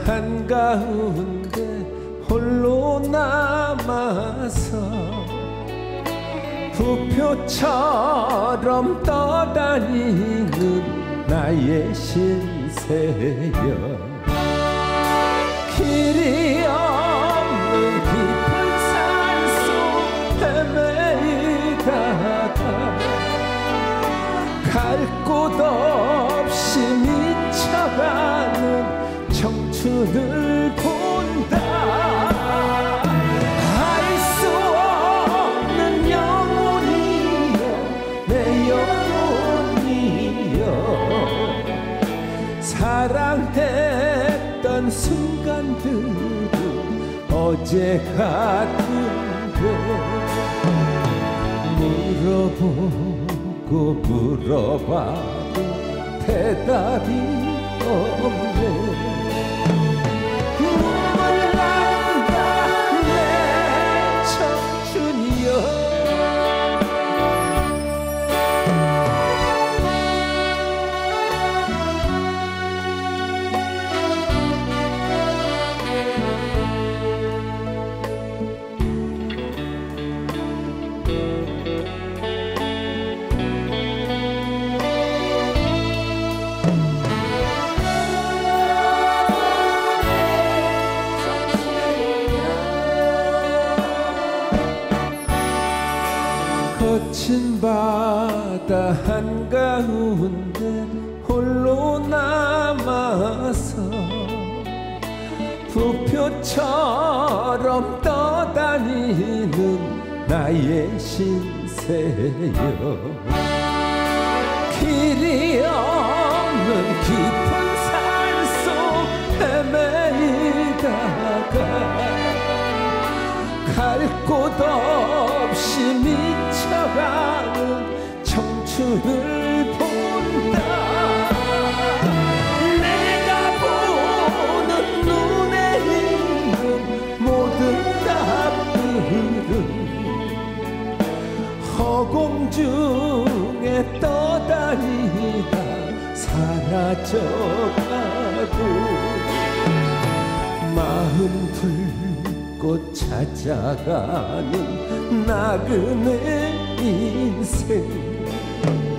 한가운데 홀로 남아서 부표처럼 떠다니는 나의 신세여. 길이 없는 깊은 산속 헤매이다가 갈 곳 없이 미쳐가는 청춘을 본다. 알 수 없는 영혼이여 내 영혼이여. 사랑했던 순간들은 어제 같은데 물어보고 물어봐도 대답이 없네. 눈물 난다 내 청춘이여. 거친 바다 한가운데 홀로 남아서 부표처럼 떠다니는 나의 신세여. 길이 없는 깊은 산속 헤매이다가 갈 곳 없이 미쳐가는 청춘을 본다. 내가 보는 눈에 있는 모든 답들은 허공 중에 떠다니다 사라져가고 마음 불꽃 찾아가는 나그네 인생.